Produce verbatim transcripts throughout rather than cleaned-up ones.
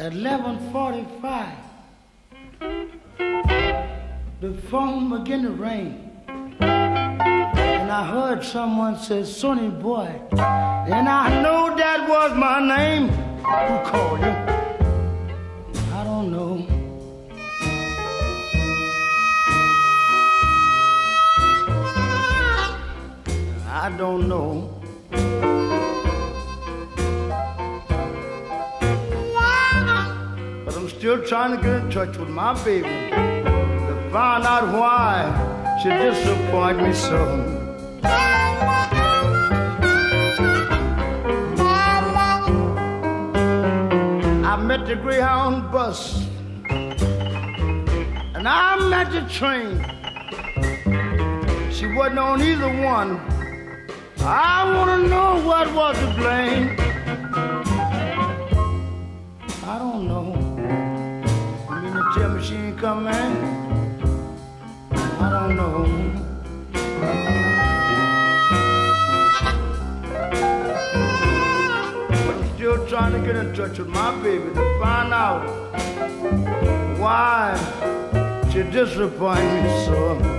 At eleven forty-five, the phone began to ring. And I heard someone say, Sonny boy. And I know that was my name. Who called you? I don't know. I don't know. But I'm still trying to get in touch with my baby to find out why she disappointed me so. I met the Greyhound bus and I met the train. She wasn't on either one. I want to know what was to blame. I don't know. You mean to tell me she ain't coming? I don't know. But I'm still trying to get in touch with my baby to find out why she disappointed me so.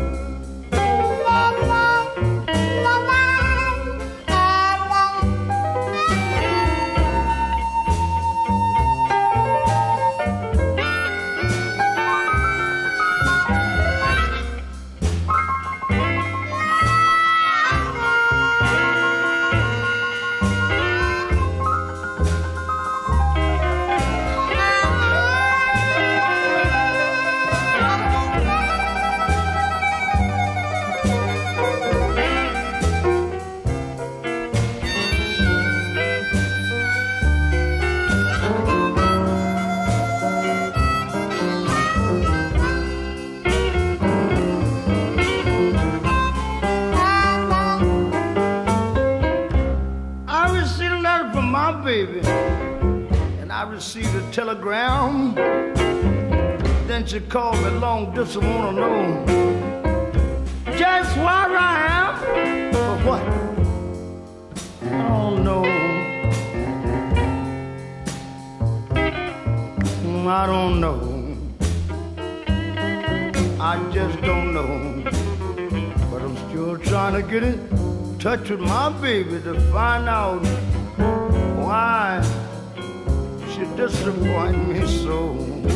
Baby, and I received a telegram. Then she called me long distance, wanna know just where I am. For what? I don't know. I don't know. I just don't know. But I'm still trying to get in touch with my baby to find out why she disappointed me so.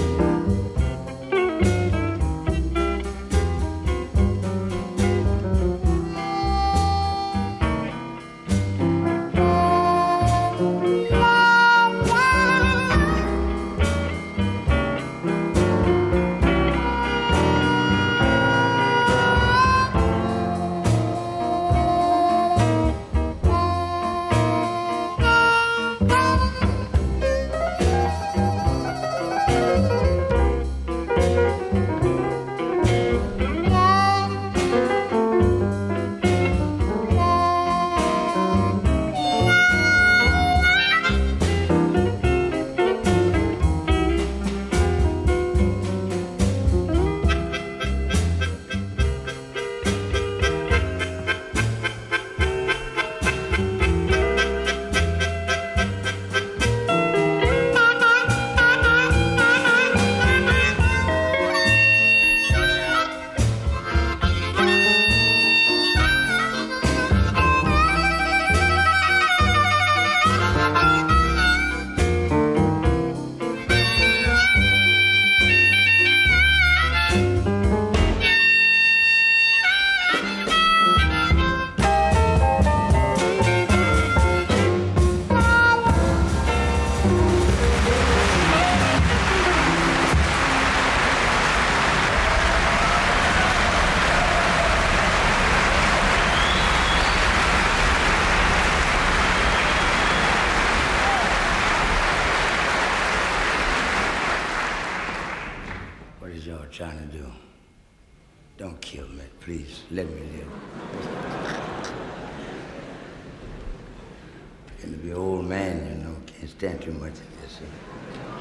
Trying to do. Don't kill me, please. Let me live. Gonna be an old man, you know. Can't stand too much of this.